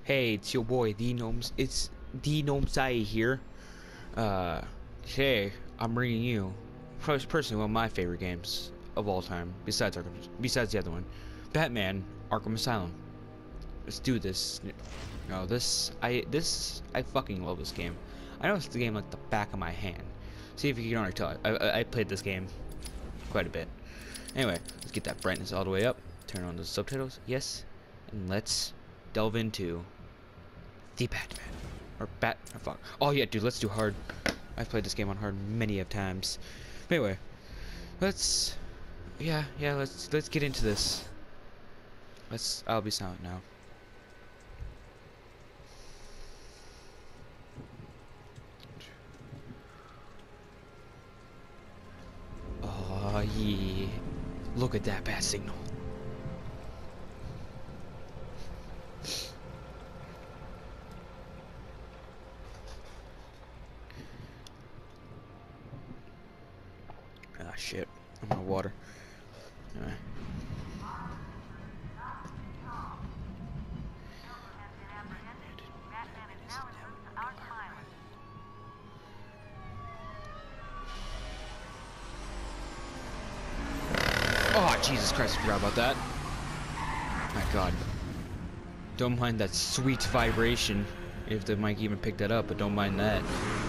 Hey, it's your boy, the Gnomes. It's the Gnomesai here. Today I'm bringing you, personally, one of my favorite games of all time, besides the other one, Batman: Arkham Asylum. Let's do this. No, I fucking love this game. I know it's the game like the back of my hand. See if you can already tell. I played this game quite a bit. Anyway, let's get that brightness all the way up. Turn on the subtitles. Yes, and let's delve into the Batman. Or fuck. Oh yeah, dude, let's do hard. I've played this game on hard many of times. But anyway, let's get into this. I'll be silent now. Oh yeah. Look at that bat signal. Ah shit. I'm out of water. Alright. Oh, Jesus Christ, I forgot about that. My God. Don't mind that sweet vibration, if the mic even picked that up, but don't mind that.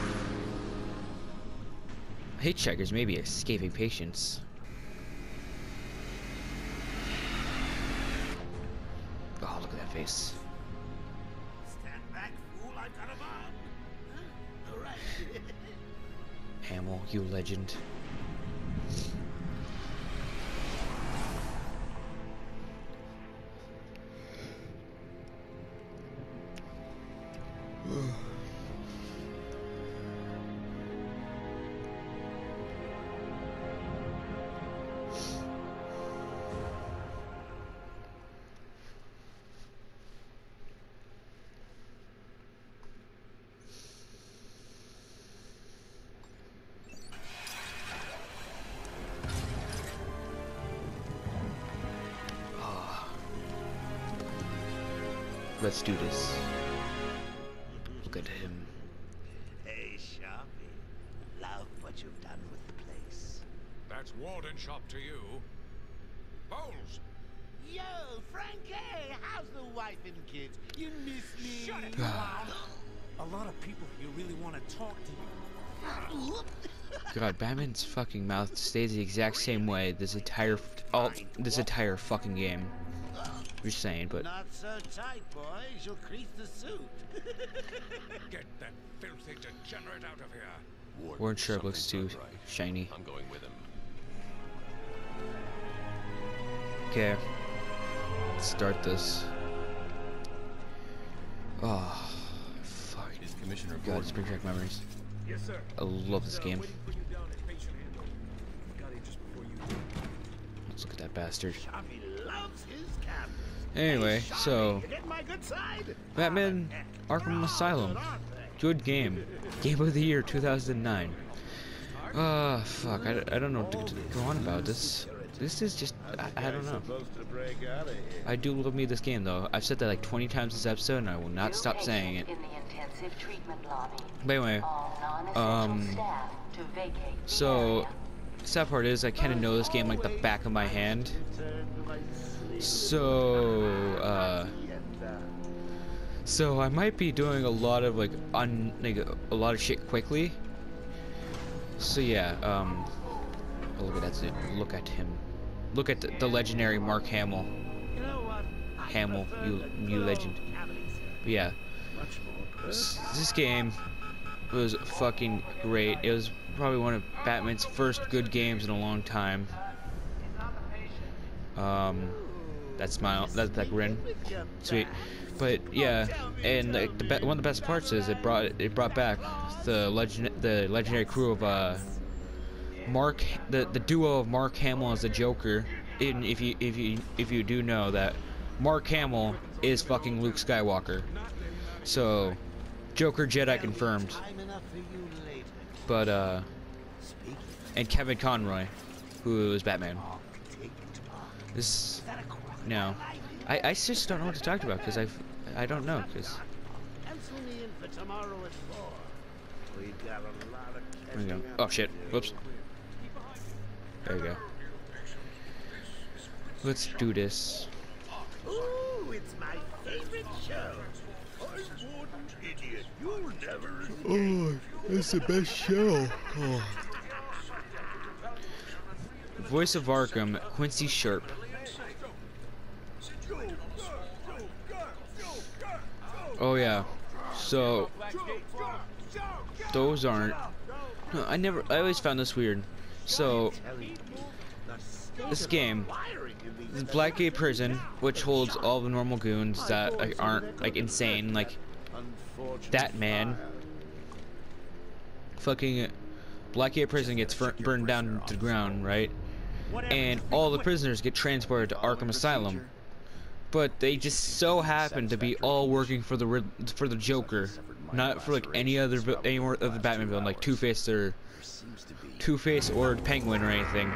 Hate checkers may be escaping patience. Oh, look at that face. Stand back, fool, I've got a bomb. Huh? All right. Hamill, you legend. Let's do this. Look at him. Hey, Sharpie. Love what you've done with the place. That's Wardenshop to you. Bowles! Yo, Frankie, how's the wife and kids? You miss me? Shut it, Ah. A lot of people here really want to talk to you. God, Batman's fucking mouth stays the exact same way this entire fucking game. Just saying, but Not so tight, boys. You'll crease the suit. Get that filthy degenerate out of here. Warren Sharp looks too shiny. I'm going with him. Okay, let's start this. Oh, fuck. Is Commissioner God, Gordon? it's bring back memories. Yes, sir. I love this game. Waiting for you down at patient handle. Got here just before you. Let's look at that bastard. Sharpie loves his cameras. Anyway, Hey, Sharpie, so you getting my good side? Batman: Heck, Arkham they're all Asylum. good, aren't they? Good game. Game of the year 2009. Fuck. I don't know what to go on about. This is just, I don't know. Supposed to break out of here. I do love me this game though. I've said that like 20 times this episode and I will not stop saying it. In the intensive treatment lobby. But anyway, All non-essential staff to vacate the so area. sad part is I kind of know this game like the back of my hand. So so I might be doing a lot of like a lot of shit quickly. So yeah, oh, look at that. Look at him. Look at the legendary Mark Hamill. You know what? Hamill, you legend. But yeah, this game was fucking great. It was probably one of Batman's first good games in a long time. That smile, that grin, sweet. But yeah, and one of the best parts is it brought back the legendary crew of the duo of Mark Hamill as the Joker. And if you do know that Mark Hamill is fucking Luke Skywalker, so Joker Jedi confirmed. Time enough for you later. But Speaking and Kevin Conroy, who is Batman. of, take it to Mark. This Is that a crocodile no, life I just don't know what to talk about because I don't know because. Pencil me in for tomorrow at 4. We've got a lot of There we go. catching up Oh to shit! do. Whoops. There we go. Let's do this. Ooh, it's my favorite show. I wouldn't, idiot. You'll never. Oh, it's the best show. Oh. Voice of Arkham, Quincy Sharp. Oh yeah. So those aren't. No, I always found this weird. So this game, this Blackgate Prison, which holds all the normal goons that like, aren't like insane, like that man. Fucking Blackgate Prison gets burned down to the ground, right? And all the prisoners get transported to Arkham Asylum. But they just so happen to be all working for the Joker, not for like any more of the Batman villain, like Two-Face or Penguin or anything.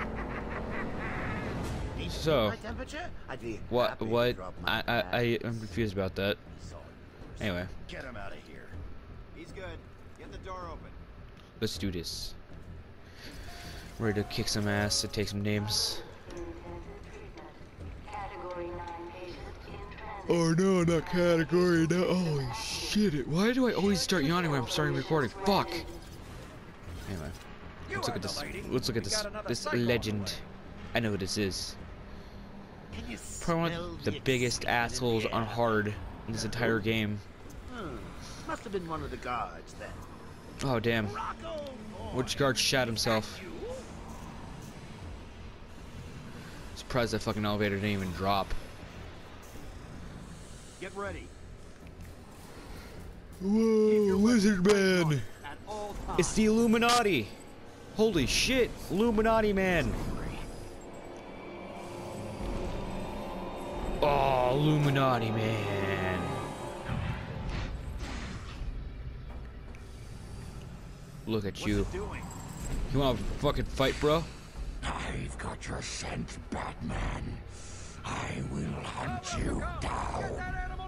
So, what? I'm confused about that. Anyway, Get him out of here. He's good. Get the door open. let's do this. We're ready to kick some ass and take some names. Category 9 patient in transit. Oh no, not category, no. Holy shit. Why do I always start yawning when I'm starting recording? Fuck. Anyway, let's look at this. Let's look at this legend. I know who this is. Probably one of the biggest assholes on hard in this entire game. Must have been one of the guards then. Oh damn. Which guard shot himself? Surprised that fucking elevator didn't even drop. Get ready. Whoa, Lizard Man! At all times. It's the Illuminati! Holy shit, Illuminati Man! Oh, Illuminati Man! Look at What's you. it doing? You wanna fucking fight, bro? I've got your scent, Batman. I will hunt you down.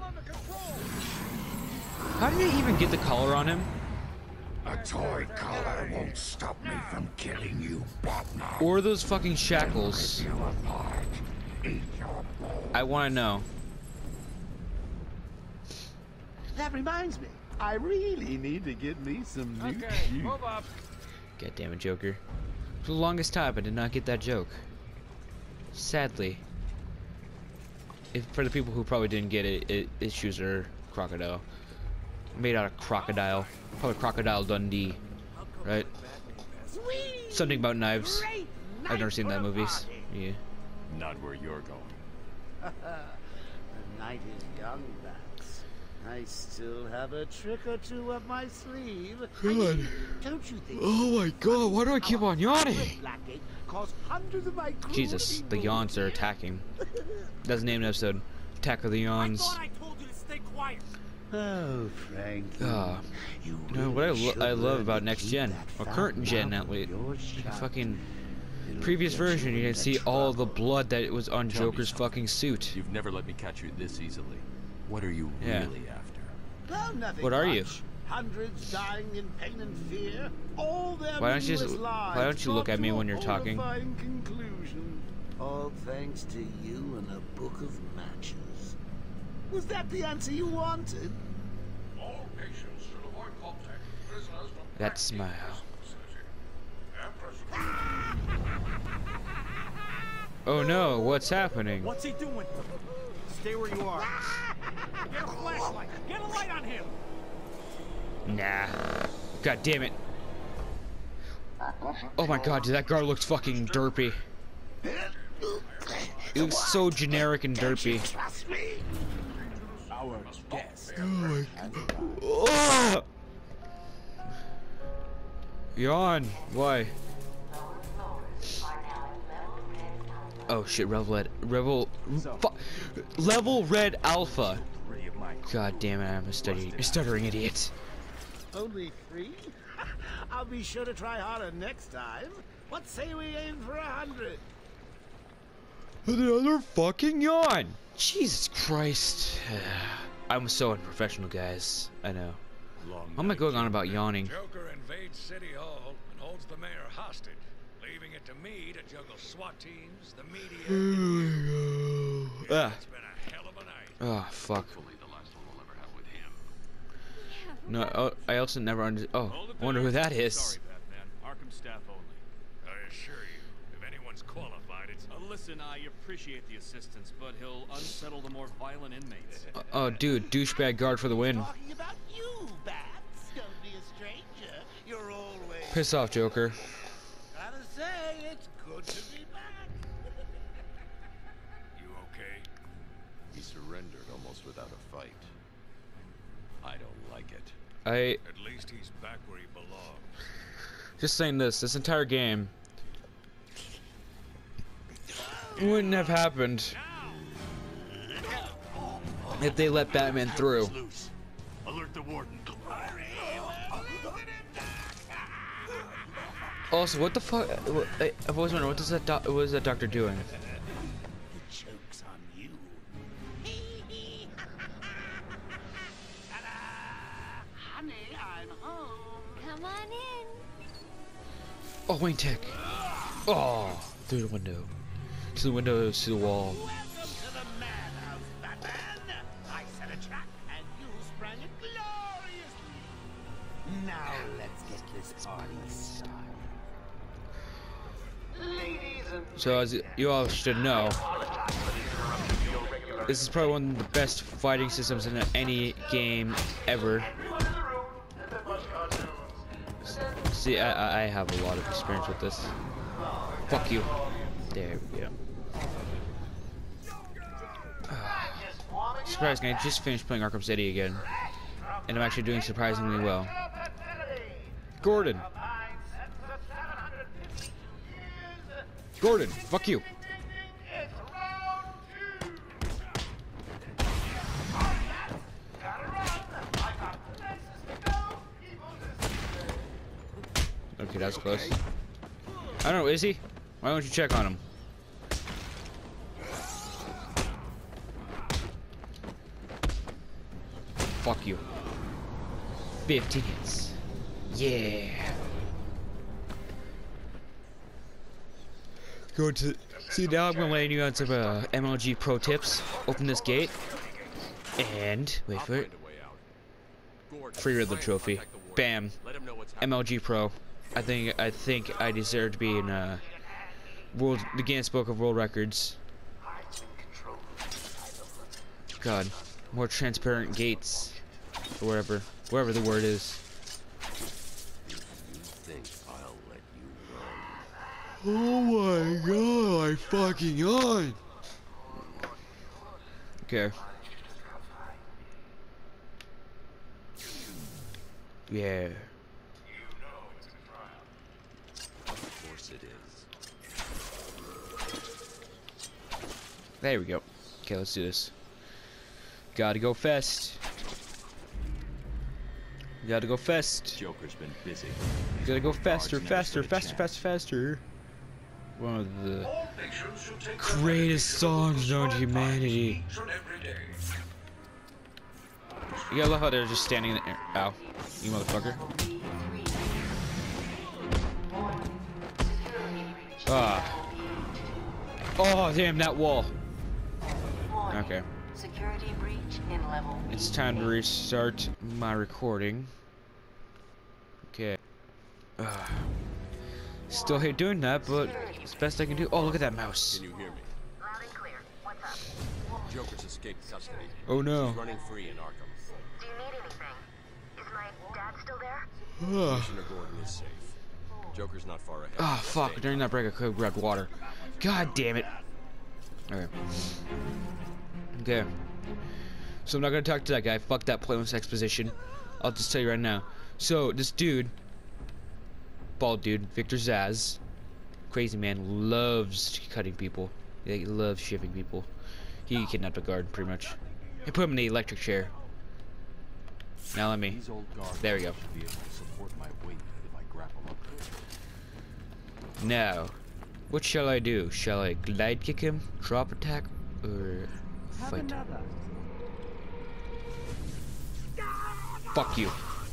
How did he even get the collar on him? A toy collar won't stop me from killing you, Batman. Or those fucking shackles? You apart. Eat your bowl. I wanna know. That reminds me. I really need to get me some new Okay, shoes. move up. God damn it, Joker. For the longest time, I did not get that joke. Sadly. For the people who probably didn't get it, his shoes are crocodile. Made out of crocodile. Probably Crocodile Dundee. Right? Something about knives. I've never seen that movie. Yeah. Not where you're going. The night is young, Bats. I still have a trick or two up my sleeve. God. Don't you think? Oh my god, why do I keep on yawning? Blackgate caused hundreds of my crew Jesus, to be the yawns are wounded. attacking. That's the name of the episode. Attack of the Yawns. I told you to stay quiet. Oh, Frank. Ah. You know what I love about next gen, or current gen at least, fucking previous version, you can see all the blood that was on Tell me Joker's something. fucking suit. You've never let me catch you this easily. What are you Yeah. really after? Well, nothing What are you? much. Hundreds dying in pain and fear. All their Why don't you meaningless just- lives why don't you look brought at me to a when you're talking? horrifying conclusion. All thanks to you and a book of matches. Was that the answer you wanted? All patients should avoid contact with prisoners from That smile. Oh no, what's happening? What's he doing? Stay where you are. Get a flashlight. Get a light on him. Nah. God damn it. Oh my god, dude, that guard looks fucking derpy. It looks so generic and derpy. Trust me. Our guest. Oh my god. Oh! Yawn. Why? Oh shit, level red alpha. God damn it, I'm a stuttering idiot. Only 3? I'll be sure to try harder next time. What say we aim for 100? Another fucking yawn. Jesus Christ. I'm so unprofessional, guys. I know. Long Why am I night, going on Joker. about yawning? Joker invades City Hall and holds the mayor hostage, leaving it to me to juggle SWAT teams, the media, and you. Ah. It's been a hell of a night. Oh, fuck. Hopefully the last one we'll ever have with him. No, oh, I also never Oh, I wonder who that is. Sorry, Batman. Arkham staff only. I assure you, if anyone's qualified, it's... Listen, I appreciate the assistance, but he'll unsettle the more violent inmates. Oh, dude, douchebag guard for the win. Talking about you, Bats. Don't be a stranger. You're always... Piss off, Joker. Gotta say, it's good to be back. You okay? He surrendered almost without a fight. I don't like it. At least he's back where he belongs. Just saying this entire game wouldn't have happened if they let Batman through. Alert the warden. Also, what the fuck? I've always wondered, what does that what is that doctor doing? The joke's on you. Honey, I'm home. Come on in. Oh, Wayne Tech. Oh, through the window. To the windows, to the wall. Welcome to the madhouse, Batman. I set a trap, and you sprang it gloriously. Now let's get this party started. Ladies and So as you all should know, this is probably one of the best fighting systems in any game ever. See, I have a lot of experience with this. Fuck you. There we go. Surprising, I just finished playing Arkham City again, and I'm actually doing surprisingly well. Gordon! Gordon, fuck you! Okay, that's close. I don't know, is he? Why don't you check on him? Fuck you. 15 hits. Yeah. Go to see now. I'm gonna let you on some MLG pro tips. Open this gate, and wait for it. Free Riddler trophy. Bam. MLG Pro. I think I deserve to be in the Guinness Book of World Records. God, more transparent gates, or wherever the word is. Think I'll let you run? Oh my god, I fucking on. Okay. Yeah. Of course it is. There we go. Okay, let's do this. Gotta go fast. Gotta go fast. Joker's been busy. Gotta go faster, faster, faster, faster, faster. One of the greatest songs known to humanity. You gotta love how they're just standing there. Ow. You motherfucker. Ah. Oh, damn, that wall. Okay. Security breach in level. It's time to restart my recording. Okay. Still hate doing that, but it's the best I can do. Oh, look at that mouse. Can you hear me? Loud and clear. What's up? Joker's escaped custody. Oh no. He's running free in Arkham. Do you need anything? Is my dad still there? Commissioner Gordon is safe. Joker's not far ahead. Ah, fuck. Stay. During that break, I could have grabbed water. God damn it. Okay. Okay. So I'm not gonna talk to that guy. Fuck that pointless exposition. I'll just tell you right now. So, this dude, bald dude, Victor Zsasz, crazy man, loves cutting people. He loves shivving people. He kidnapped a guard, pretty much. He put him in the electric chair. Now let me. These old guards There we go. should be able to support my weight if I grapple up. No. What shall I do? Shall I glide kick him, drop attack, or fight? Fuck you.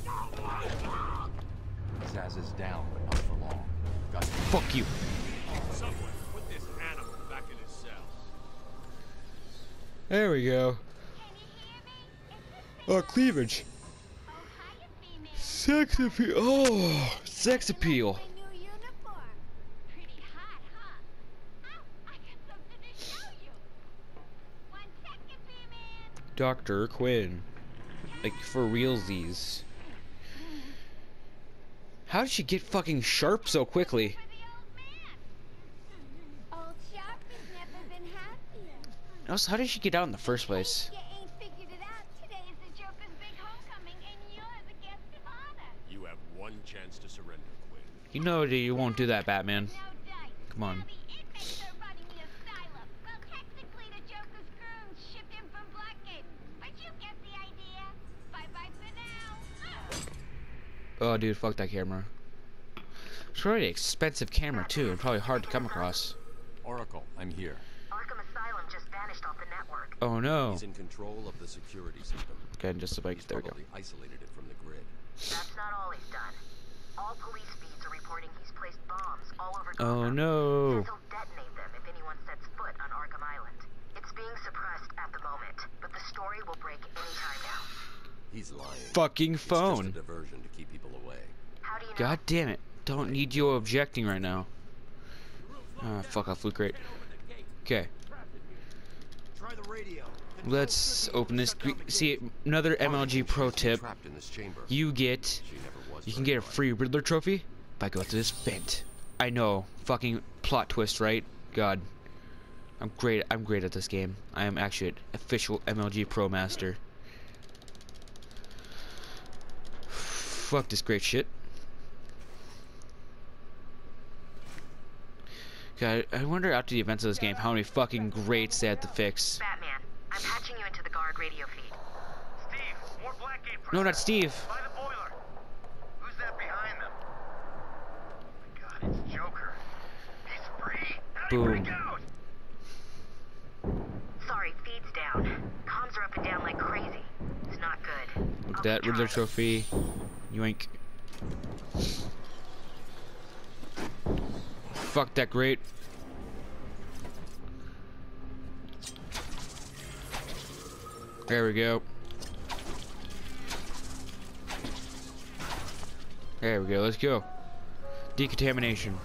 Zaz is down, but not for long. Got to Fuck you. Someone put this animal back in his cell. There we go. Can you hear me? Oh, cleavage. Oh, hiya, female. Sex appeal. Oh, sex appeal. My new uniform. Pretty hot, huh? Oh, I got something to show you. 1 second, female. Dr. Quinn. Like, for realsies. How did she get fucking sharp so quickly? For the old man. Old Sharp has never been happier. Also, how did she get out in the first place? You ain't figured it out. Today is the Joker's big homecoming, and you're the guest of honor. You have one chance to surrender, Quinn. You know that you won't do that, Batman. No dice. Come on. Now the inmates are running the asylum. Well, technically, the Joker's goons shipped him from Blackgate, but you get the idea. Bye-bye for now. Oh, dude, fuck that camera. It's a really expensive camera, too, and probably hard to come across. Oracle, I'm here. Arkham Asylum just vanished off the network. Oh, no. He's in control of the security system. Okay, just like, He's there we go. probably isolated it from the grid. That's not all he's done. All police feeds are reporting he's placed bombs all over Oh, Gotham. no. Says he'll detonate them if anyone sets foot on Arkham Island. It's being suppressed at the moment, but the story will break any time now. He's lying. Fucking It's phone. just a diversion to keep people away. How do you know? God damn it. Don't need you objecting right now. Ah, fuck off, Loot Crate. Okay. Try the radio. Let's open this. See, another MLG pro tip. Trapped in this chamber. You get, She never was you can very get a bright. free Riddler trophy by going to this vent. I know, fucking plot twist, right? God, I'm great at this game. I am actually an official MLG pro master. Fuck this great shit. God, I wonder after the events of this game how many fucking greats they had to fix. Batman, I'm patching you into the guard radio feed. Steve, more Blackgate No, not Steve. by the boiler. Who's that behind them? Oh my God, it's Joker. He's free. How'd he Boom. break out? Sorry, feed's down. Comms are up and down like crazy. It's not good. Look I'll at that keep Riddler trying. trophy. Yoink. Fuck that great. There we go. There we go. Let's go. Decontamination.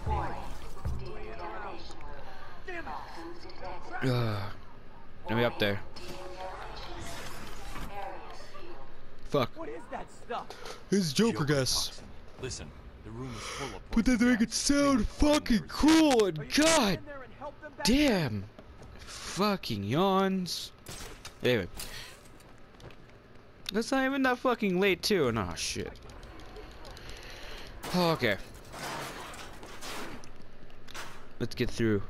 Let me up there. Fuck. What is that stuff? It's Joker Joker gas. toxin. Listen, the room is full of But they poison make it gas. sound Maybe finding fucking there is- cool and Are you God gonna in there and help them back? damn. Fucking yawns. Anyway. That's not even that fucking late too. Nah, shit. Okay. Let's get through.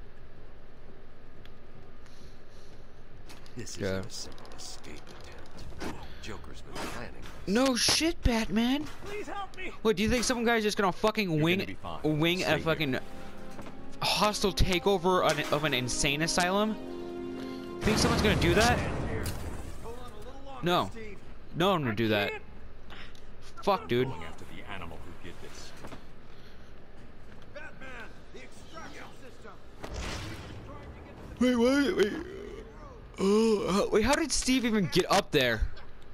This Yeah. isn't a simple escape attempt. Joker's been planning. No shit, Batman. Please help me. What, do you think some guy's just gonna fucking You're wing gonna be fine. wing Stay a here. fucking hostile takeover of an insane asylum? Think someone's gonna do that? Hold on a little longer, No. Steve. No one would do that. Fuck, dude. Going after the animal who did this. Batman, the extraction system. Wait, wait. Oh, wait, how did Steve even get up there?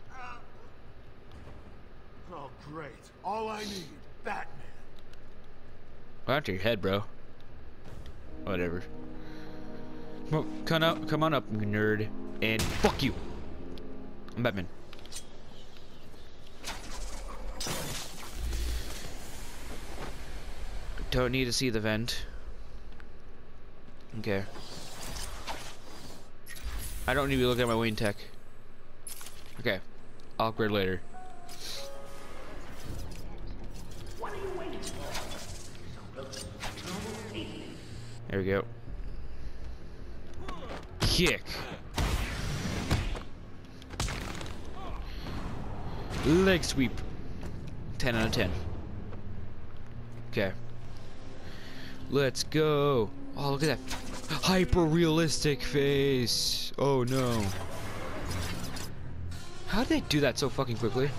Oh, great. All I need, Batman. Well, after your head, bro. Whatever. Well, come on up, you nerd. And fuck you. I'm Batman. Don't need to see the vent. Okay. I don't need to be looking at my Wayne Tech. Okay. I'll upgrade later. There we go. Kick. Leg sweep. 10 out of 10. Okay. Let's go. Oh, look at that hyper realistic face. Oh no. How did they do that so fucking quickly?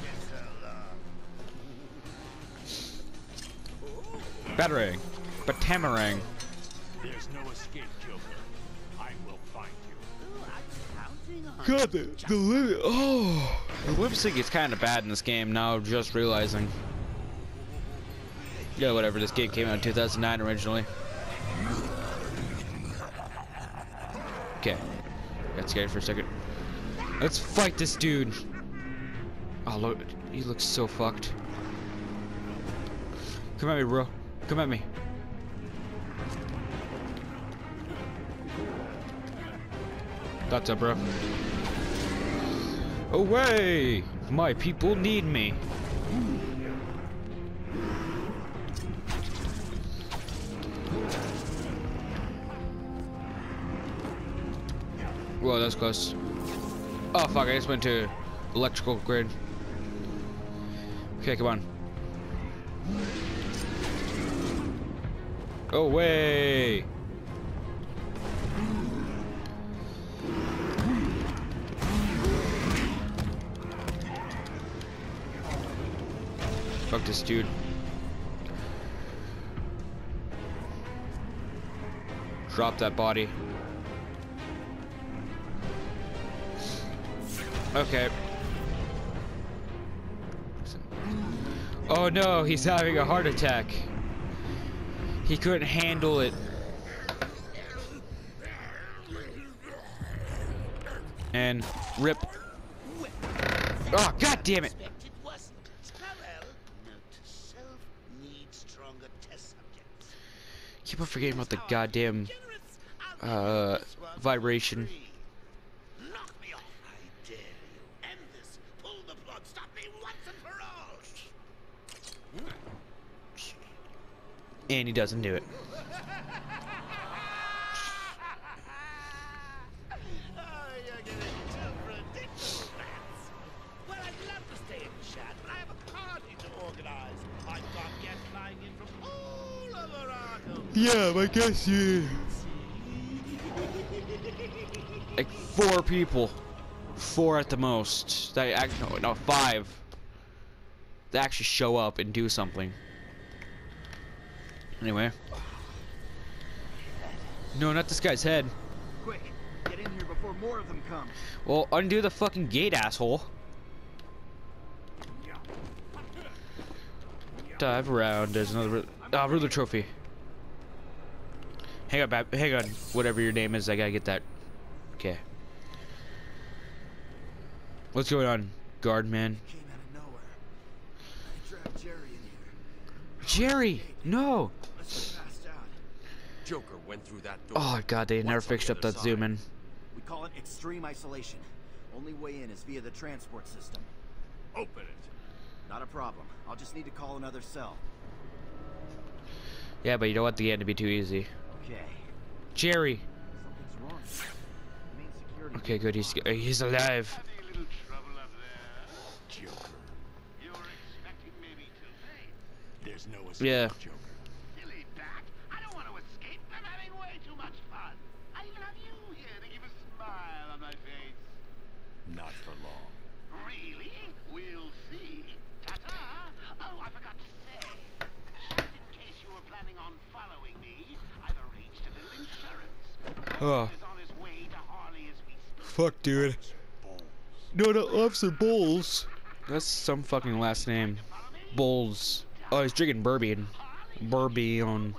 Batarang. Batamarang. There's no escape, Joker. I will find you. God, the lip. Oh, the lip sync is kind of bad in this game now. Just realizing. Yeah, whatever. This game came out in 2009 originally. Okay, got scared for a second. Let's fight this dude. Oh look, he looks so fucked. Come at me, bro. Come at me. That's up, bro. Away! My people need me. Whoa, that was close. Oh fuck, I just went to electrical grid. Okay, come on. Away! Fuck this dude. Drop that body. Okay. Oh no, he's having a heart attack. He couldn't handle it. And rip. Oh, god damn it. Keep on forgetting about the goddamn vibration. And he doesn't do it. Yeah, I guess you. Like 4 people. 4 at the most. No, 5. They actually show up and do something. Anyway. No, not this guy's head. Quick, get in here before more of them come. Well, undo the fucking gate, asshole. Dive around. There's another ruler trophy. Hang on, whatever your name is, I gotta get that. Okay. What's going on, guard man? Came out of nowhere. I trapped Jerry in here. Jerry, no. Must have passed out. Joker went through that door. Oh god, they never What's on fixed the up other that side? zoom in. We call it extreme isolation. Only way in is via the transport system. Open it. Not a problem. I'll just need to call another cell. Yeah, but you don't want the end to be too easy. Okay. Jerry. Something's wrong. Main security. Okay, good. He's alive. Joker. You're expecting maybe too late. There's no escape, Yeah. Joker. Silly bat. I don't want to escape. I'm having way too much fun. I even have you here to give a smile on my face. Not for long. Really? We'll see. Ta-ta. Oh, I forgot to say. Just in case you were planning on following me, I've arranged a little insurance. Oh, Is on his way to Harley as we speak. fuck, dude. No, Officer Bowles. That's some fucking last name. Bowles. Oh, he's drinking bourbon. Bourbon.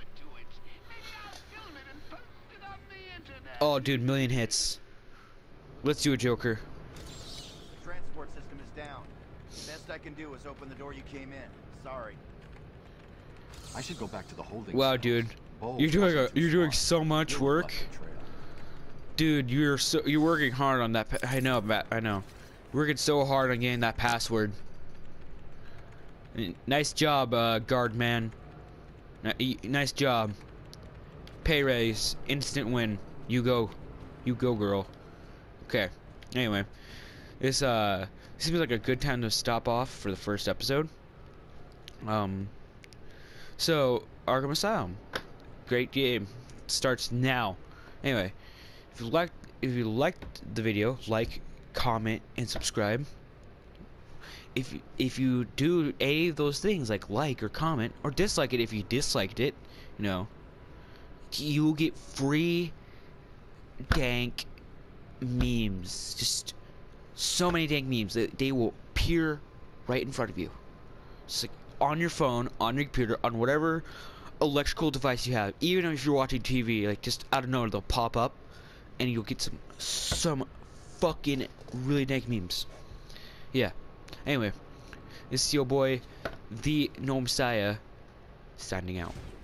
Oh, dude, million hits. Let's do a Joker. Transport system is down. Best I can do is open the door you came in. Sorry. I should go back to the holding. Wow, cell. dude, Bowles you're wasn't too doing smart. so much He work, left the trail. dude. You're working hard on that. I know, Matt. I know. You're working so hard on getting that password. Nice job, guard man. Nice job. Pay raise, instant win. You go, girl. Okay. Anyway, this seems like a good time to stop off for the first episode. So Arkham Asylum. great game. It starts now. Anyway, if you liked the video, like, comment, and subscribe. If you do any of those things, like or comment, or dislike it if you disliked it, you know, you will get free dank memes. Just so many dank memes that they will appear right in front of you. Just like on your phone, on your computer, on whatever electrical device you have. Even if you're watching TV, like just out of nowhere they'll pop up, and you'll get some fucking really dank memes. Yeah. Anyway, this is your boy, the No Messiah, signing out.